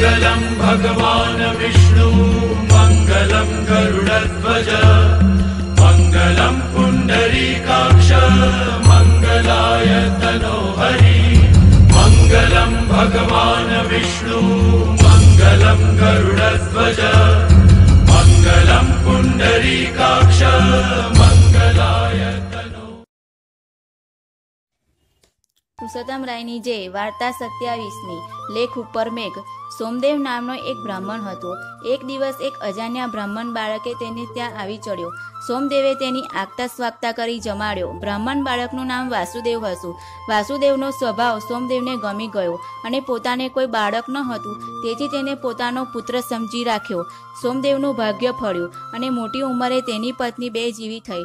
मंगलम भगवान विष्णु मंगलम गरुड़ध्वज मंगलम पुंडरीकाक्ष मंगलाय तनोहरि मंगलम भगवान विष्णु मंगलम गरुड़ध्वज मंगलम पुंडरीकाक्ष मंगलाय तनो। પુરુષોત્તમરાયની જે વાર્તા 27મી લેખ ઉપર મેઘ। સોમદેવ નામનો એક બ્રાહ્મણ હતો। એક દિવસ એક અજાણ્યા બ્રાહ્મણ બાળકે તેને ત્યાં આવી ચડ્યો। સોમદેવે તેની આગતા સ્વાગતા કરી જમાડ્યો। બ્રાહ્મણ બાળકનું નામ વાસુદેવ હતું। વાસુદેવનો સ્વભાવ સોમદેવને ગમી ગયો અને પોતાને કોઈ બાળક ન હતું તેથી તેને પોતાનો પુત્ર સમજી રાખ્યો। સોમદેવનું ભાગ્ય ફળ્યું અને મોટી ઉંમરે તેની પત્ની બે જીવી થઈ।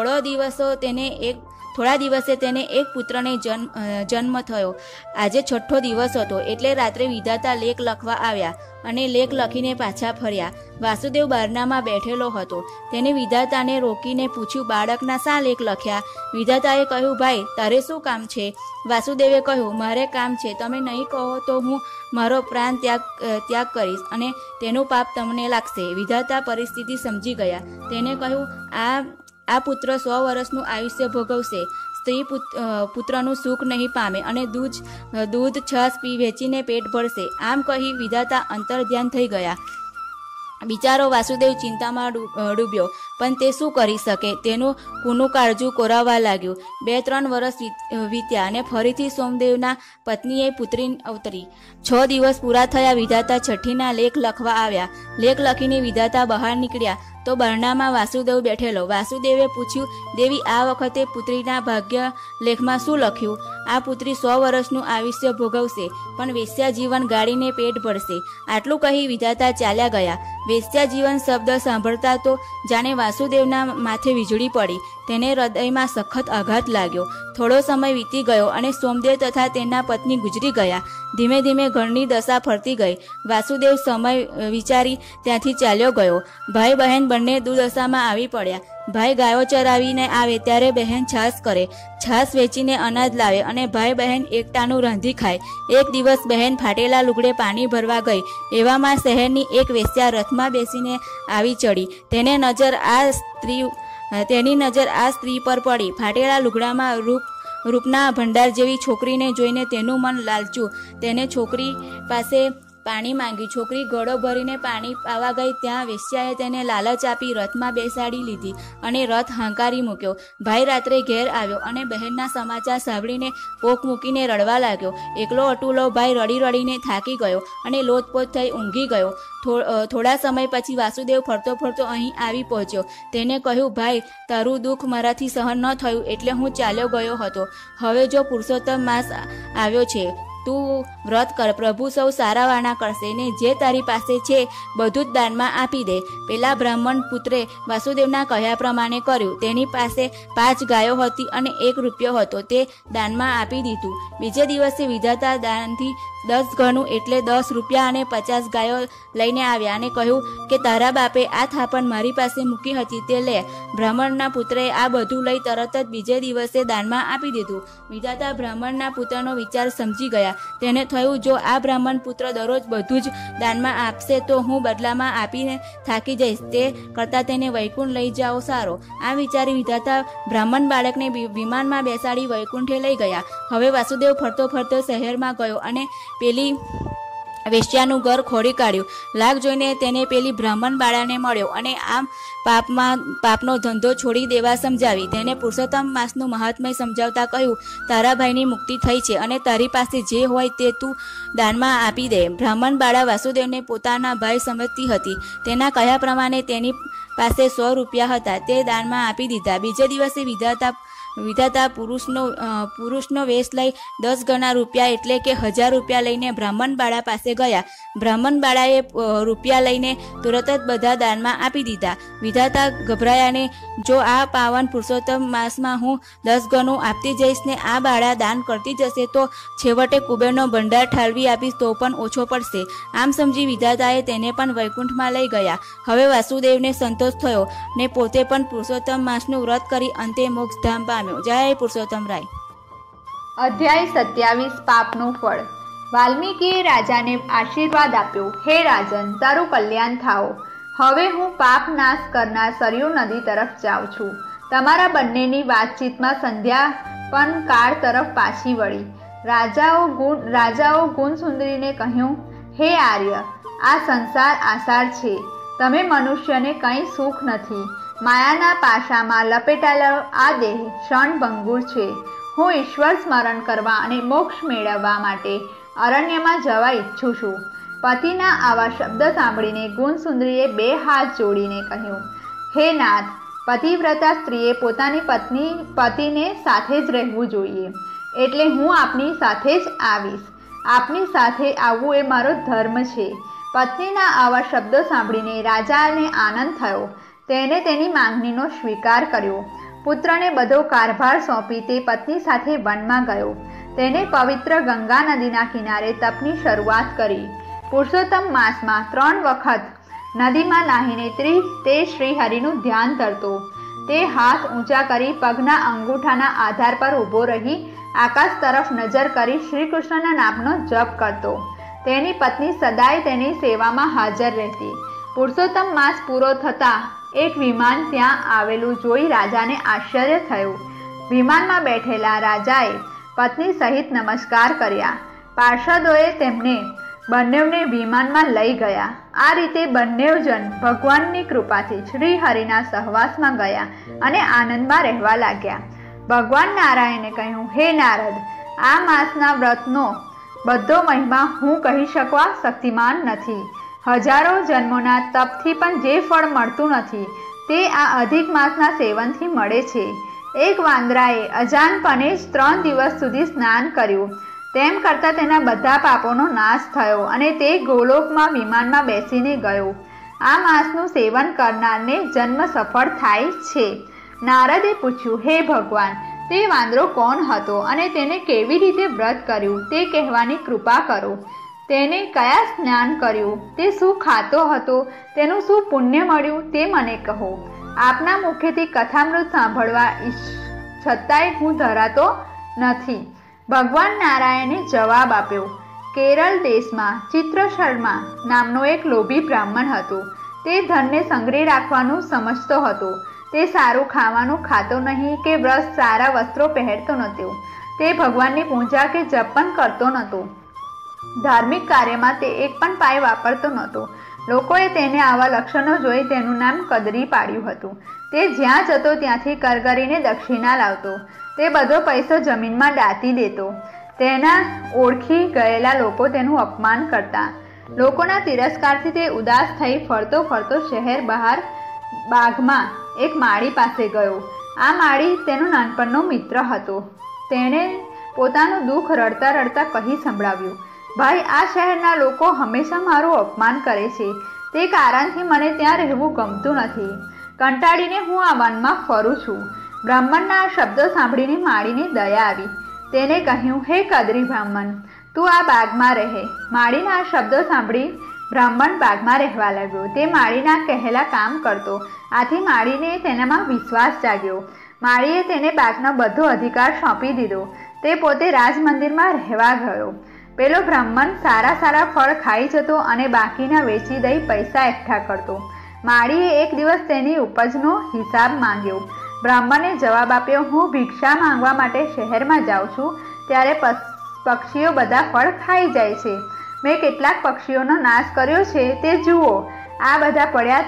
થોડા દિવસે તેને એક પુત્રને જન્મ થયો। આજે 6ઠ્ઠો દિવસ હતો એટલે રાત્રે વિધાતા લેખ લખવા આવ્યા અને લેખ લખીને પાછા ફર્યા। વાસુદેવ બારણામાં બેઠેલો હતો। તેને વિધાતાને રોકીને પૂછ્યું, બાળકના શા લેખ લખ્યા? વિધાતાએ કહ્યું, ભાઈ તારે શું કામ છે? વાસુદેવે કહ્યું, મારે કામ છે, તમે નહીં કહો તો હું મારો પ્રાણ ત્યાગ કરીશ અને તેનું પાપ તમને લાગશે। વિધાતા પરિસ્થિતિ સમજી ગયા। તેને કહ્યું, આ પુત્ર 100 વર્ષનું આયુષ્ય ભોગવશે। સ્ત્રી પુત્રનું સુખ નહીં પામે અને દૂધ છાશ પી વેચીને પેટ ભરશે। આમ કહી વિધાતા અંતર્ધ્યાન થઈ ગયા। બિચારો વાસુદેવ ચિંતામાં ડૂબ્યો, પણ તે શું કરી શકે? તેનું કૂનું કાળજું કોરાવા લાગ્યું। 2-3 વર્ષ વીત્યા અને ફરીથી સોમદેવના પત્નીએ પુત્રી અવતરી। 6 દિવસ પૂરા થયા। વિધાતા છઠ્ઠીના લેખ લખવા આવ્યા। લેખ લખીને વિધાતા બહાર નીકળ્યા તો બારણામાં વાસુદેવ બેઠેલો। વાસુદેવે પૂછ્યું, દેવી આ વખતે પુત્રીના ભાગ્ય લેખમાં શું લખ્યું? આ પુત્રી 100 વર્ષનું આયુષ્ય ભોગવશે પણ વેશ્યા જીવન ગાળીને પેટ ભરશે। આટલું કહી વિધાતા ચાલ્યા ગયા। વેશ્યા જીવન શબ્દ સાંભળતા તો જાણે વાસુદેવના માથે વીજળી પડી। તેને હૃદયમાં સખત આઘાત લાગ્યો। થોડો સમય વીતી ગયો અને સોમદેવ તથા તેના પત્ની ગુજરી ગયા। ધીમે ધીમે ઘરની દશા ફરતી ગઈ। વાસુદેવ સમય વિચારી ત્યાંથી ચાલ્યો ગયો। ભાઈ બહેન બંને દુર્દશામાં આવી પડ્યા। ભાઈ ગાયો ચરાવીને આવે ત્યારે બહેન છાશ કરે, છાશ વેચીને અનાજ લાવે અને ભાઈ બહેન એકટાનું રાંધી ખાય। એક દિવસ બહેન ફાટેલા લુગડે પાણી ભરવા ગઈ। એવામાં શહેરની એક વેશ્યા રથમાં બેસીને આવી ચડી। તેની નજર આ સ્ત્રી પર પડી। ફાટેલા લુગડામાં રૂપના ભંડાર જેવી છોકરીને જોઈને તેનું મન લાલચ્યું। તેને છોકરી પાસે પાણી માંગ્યું। છોકરી ગળો ભરીને પાણી પાવા ગઈ ત્યાં વેશ્યાએ તેને લાલચ આપી રથમાં બેસાડી લીધી અને રથ હાંકારી મૂક્યો। ભાઈ રાત્રે ઘેર આવ્યો અને બહેનના સમાચાર સાંભળીને પોક મૂકીને રડવા લાગ્યો। એકલો અટુલો ભાઈ રડી રડીને થાકી ગયો અને લોથપોથ થઈ ઊંઘી ગયો। થોડા સમય પછી વાસુદેવ ફરતો ફરતો અહીં આવી પહોંચ્યો। તેને કહ્યું, ભાઈ તારું દુઃખ મારાથી સહન ન થયું એટલે હું ચાલ્યો ગયો હતો। હવે જો પુરુષોત્તમ માસ આવ્યો છે, તું વ્રત કર, પ્રભુ સૌ સારાવાના કરશે ને જે તારી પાસે છે બધું જ દાનમાં આપી દે। પેલા બ્રાહ્મણ પુત્રે વાસુદેવના કહ્યા પ્રમાણે કર્યું। તેની પાસે 5 ગાયો હતી અને 1 રૂપિયો હતો, તે દાનમાં આપી દીધું। બીજે દિવસે વિધાતા દાનથી 10 ગણું એટલે 10 રૂપિયા અને 50 ગાયો લઈને આવ્યા અને કહ્યું કે તારા બાપે આ થાપણ મારી પાસે મૂકી હતી તે લે। બ્રાહ્મણના પુત્રએ આ બધું લઈ તરત જ બીજે દિવસે દાનમાં આપી દીધું। વિધાતા બ્રાહ્મણના પુત્રનો વિચાર સમજી ગયા। તેને થયું, જો આ બ્રાહ્મણ પુત્ર દરરોજ બધું જ દાનમાં આપશે તો હું બદલામાં આપીને થાકી જઈશ, તે કરતાં તેને વૈકુંઠ લઈ જાઓ સારો। આ વિચારી વિધાતા બ્રાહ્મણ બાળકને વિમાનમાં બેસાડી વૈકુંઠે લઈ ગયા। હવે વાસુદેવ ફરતો ફરતો શહેરમાં ગયો અને પેલી વેશ્યાનું ઘર ખોડી કાઢ્યું। લાગ જોઈને તેને પેલી બ્રાહ્મણ બાળાને મળ્યો અને આમ પાપનો ધંધો છોડી દેવા સમજાવી। તેને પુરુષોત્તમ માસનું મહાત્મ્ય સમજાવતા કહ્યું, તારા ભાઈની મુક્તિ થઈ છે અને તારી પાસે જે હોય તે તું દાનમાં આપી દે। બ્રાહ્મણ બાળા વાસુદેવને પોતાના ભાઈ સમજતી હતી। તેના કહ્યા પ્રમાણે તેની પાસે 100 રૂપિયા હતા, તે દાનમાં આપી દીધા। બીજે દિવસે વિધાતા પુરુષનો વેશ લઈ 10 ગણા રૂપિયા એટલે કે 1000 રૂપિયા લઈને બ્રાહ્મણ બાળા પાસે ગયા। બ્રાહ્મણ બાળાએ રૂપિયા લઈને તુરત જ બધા દાનમાં આપી દીધા। વિધાતા ગભરાયાને, જો આ પાવન પુરુષોત્તમ માસમાં હું 10 ગણું આપતી જઈશ ને આ બાળા દાન કરતી જશે તો છેવટે કુબેરનો ભંડાર ઠાલવી આપીશ તો પણ ઓછો પડશે। આમ સમજી વિધાતાએ તેને પણ વૈકુંઠમાં લઈ ગયા। હવે વાસુદેવને સંતોષ થયો ને પોતે પણ પુરુષોત્તમ માસનું વ્રત કરી અંતે મોક્ષધામ પામ્યો। જય પુરુષોત્તમ રાય। અધ્યાય 27 પાપનું ફળ। વાલ્મીકીએ રાજાને આશીર્વાદ આપ્યો, હે રાજન, તારું કલ્યાણ થાઓ. હવે હું પાપ નાશ કરનાર સરયુ નદી તરફ જાઉં છું. તમારા બંનેની વાતચીતમાં સંધ્યા પણ કાળ તરફ પાછી વળી. રાજાઓ ગુણસુંદરીને કહ્યું, હે આર્ય, આ સંસાર આસાર છે. તમે મનુષ્યને કંઈ સુખ નથી. માયાના પાશામાં લપેટાયેલો આ દેહ ક્ષણભંગુર છે. હું ઈશ્વર સ્મરણ કરવા અને મોક્ષ મેળવવા માટે અરણ્યમાં જવા ઈચ્છું છું. પતિના આવા શબ્દ સાંભળીને ગુણસુંદરીએ 2 હાથ જોડીને કહ્યું, હે નાથ, પતિવ્રતા સ્ત્રીએ પોતાની પતિને સાથે જ રહેવું જોઈએ. એટલે હું આપની સાથે જ આવીશ. આપની સાથે આવવું એ મારો ધર્મ છે. પત્નીના આવા શબ્દો સાંભળીને રાજાને આનંદ થયો. તેને તેની માંગણીનો સ્વીકાર કર્યો. પુત્રને બધો કારભાર સોંપી તે પત્ની સાથે વનમાં ગયો. તેને પવિત્ર ગંગા નદીના કિનારે તપની શરૂઆત કરી. પુરુષોત્તમ માસમાં 3 વખત નદીમાં નાહીને તે શ્રીહરિનું ધ્યાન કરતો. તે હાથ ઊંચા કરી પગના અંગૂઠાના આધાર પર ઊભો રહી આકાશ તરફ નજર કરી શ્રી કૃષ્ણના નામનો જપ કરતો. તેની પત્ની સદાય તેની સેવામાં હાજર રહેતી. પુરુષોત્તમ માસ પૂરો થતાં એક વિમાન ત્યાં આવેલું જોઈ રાજાને આશ્ચર્ય થયું. વિમાનમાં બેઠેલા રાજાએ પત્ની સહિત નમસ્કાર કર્યા. પાર્ષદોએ તેમને બંનેવને વિમાનમાં લઈ ગયા. આ રીતે બંનેવ જણ ભગવાનની કૃપાથી શ્રી હરિના સહવાસમાં ગયા અને આનંદમાં રહેવા લાગ્યા. ભગવાન નારાયણે કહ્યું, હે નારદ, આ માસના વ્રતનો બધો મહિમા હું કહી શકવા શક્તિમાન નથી. હજારો જન્મોના તપથી પણ જે ફળ મળતું નથી તે આ અધિક માસના સેવનથી મળે છે. એક વાંદરાએ અજાનપણે જ 3 દિવસ સુધી સ્નાન કર્યું. તેમ કરતાં તેના બધા પાપોનો નાશ થયો અને તે ગોલોકમાં વિમાનમાં બેસીને ગયો. આ માસનું સેવન કરનારને જન્મ સફળ થાય છે. નારદે પૂછ્યું, હે ભગવાન, તે વાંદરો કોણ હતો અને તેને કેવી રીતે વ્રત કર્યું તે કહેવાની કૃપા કરો. તેને કયા સ્નાન કર્યું, તે શું ખાતો હતો, તેનું શું પુણ્ય મળ્યું તે મને કહો. આપના મુખેથી કથામૃત સાંભળવા છતાંય હું ધરાતો નથી. ભગવાન નારાયણે જવાબ આપ્યો, કેરળ દેશમાં ચિત્રશર્મા નામનો એક લોભી બ્રાહ્મણ હતો. તે ધનને સંગ્રહી રાખવાનું સમજતો હતો. તે સારું ખાવાનું ખાતો નહીં કે સારા વસ્ત્રો પહેરતો નહોતો. તે ભગવાનની પૂજા કે જપ પણ કરતો નહોતો. ધાર્મિક કાર્યમાં તે એક પણ પાય વાપરતો નહોતો. લોકોએ તેને આવા લક્ષણો જોઈ તેનું નામ કદરી પાડ્યું હતું. તે જ્યાં જતો ત્યાંથી કરગરીને દક્ષિણા લાવતો. તે બધો પૈસો જમીનમાં દાટી દેતો. તેના ઓળખી ગયેલા લોકો તેનું અપમાન કરતા. લોકોના તિરસ્કારથી તે ઉદાસ થઈ ફરતો ફરતો શહેર બહાર બાગમાં એક માળી પાસે ગયો. આ માળી તેનો નાનપણનો મિત્ર હતો. તેણે પોતાનું દુઃખ રડતા રડતા કહી સંભળાવ્યું, ભાઈ, આ શહેરના લોકો હંમેશા મારું અપમાન કરે છે. તે કારણથી મને ત્યાં રહેવું ગમતું નથી. કંટાળીને હું આ વનમાં ફરું છું. બ્રાહ્મણના આ શબ્દો સાંભળીને માળીને દયા આવી. તેને કહ્યું, હે કદરી બ્રાહ્મણ, તું આ બાગમાં રહે. માળીના આ શબ્દો સાંભળી બ્રાહ્મણ બાગમાં રહેવા લાગ્યો. તે માળીના કહેલા કામ કરતો. આથી માળીને તેનામાં વિશ્વાસ જાગ્યો. માળીએ તેને બાગનો બધો અધિકાર સોંપી દીધો. તે પોતે રાજમંદિરમાં રહેવા ગયો. પેલો બ્રાહ્મણ સારા ફળ ખાઈ જતો અને બાકીના વેચી દઈ પૈસા એકઠા કરતો. માળીએ એક દિવસ તેની ઉપજનો હિસાબ માંગ્યો. બ્રાહ્મણે જવાબ આપ્યો, હું ભિક્ષા માંગવા માટે શહેરમાં જાઉં છું ત્યારે પક્ષીઓ બધા ફળ ખાઈ જાય છે. મેં કેટલાક પક્ષીઓનો નાશ કર્યો છે તે જુઓ. આ બધા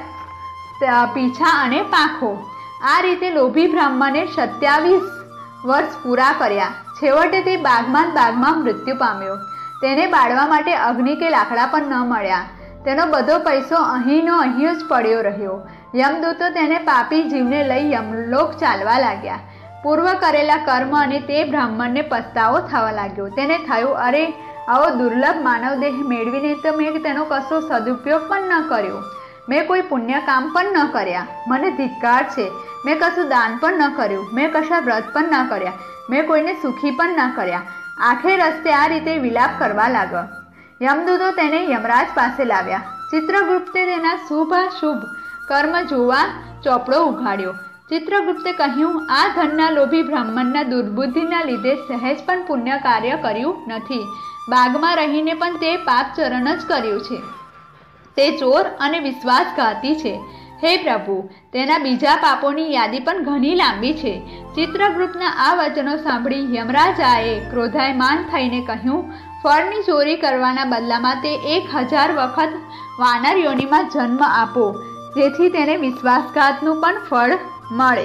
પડ્યા પીછા અને પાંખો. આ રીતે લોભી બ્રાહ્મણે 27 વર્ષ પૂરા કર્યા. છેવટે તે બાગમાં મૃત્યુ પામ્યો. તેને બાળવા માટે અગ્નિ કે લાકડા પણ ન મળ્યા. તેનો બધો પૈસો અહીંનો અહીં જ પડ્યો રહ્યો. યમદૂતો તેને પાપી જીવને લઈ યમલોક ચાલવા લાગ્યા. પૂર્વ કરેલા કર્મ અને તે બ્રાહ્મણને પસ્તાવો થવા લાગ્યો. તેને થયું, અરે, આવો દુર્લભ માનવ દેહ મેળવીને તો મેં તેનો કશો સદુપયોગ પણ ન કર્યો. મેં કોઈ પુણ્ય કામ પણ ન કર્યા. મને ધિક્કાર છે. મેં કશું દાન પણ ન કર્યું. મેં કશા વ્રત પણ ન કર્યા. મેં કોઈને સુખી પણ ન કર્યા. આખે રસ્તે આ રીતે વિલાપ કરવા લાગ્યો. યમદૂતો તેને યમરાજ પાસે લાવ્યા. ચિત્રગુપ્તે તેના શુભાશુભ કર્મ જોવા ચોપડો ઉઘાડ્યો. ચિત્રગુપ્તે કહ્યું, આ ધનના લોભી બ્રાહ્મણના દુર્બુદ્ધિના લીધે સહેજ પણ પુણ્ય કાર્ય કર્યું નથી. બાગમાં રહીને પણ તે પાપચરણ જ કર્યું છે. તે ચોર અને વિશ્વાસઘાતી છે. હે પ્રભુ, તેના બીજા પાપોની યાદી પણ ઘણી લાંબી છે. ચિત્રગુપ્તના આ વચનો સાંભળી યમરાજાએ ક્રોધાયમાન થઈને કહ્યું, ફળની ચોરી કરવાના બદલામાં તે 1000 વખત વાનર યોનિમાં જન્મ આપો, જેથી તેને વિશ્વાસઘાતનું પણ ફળ મળે.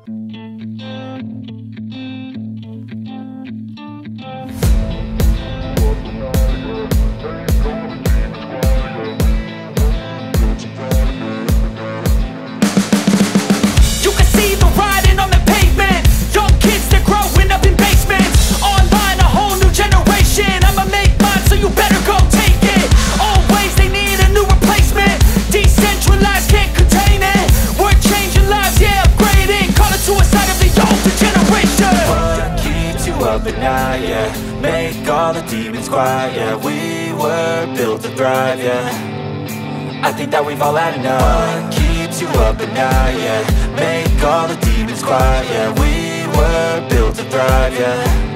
At night, yeah. Make all the demons quiet, yeah. We were built to thrive, yeah. I think that we've all had enough. What keeps you up at night, yeah. Make all the demons quiet, yeah. We were built to thrive, yeah.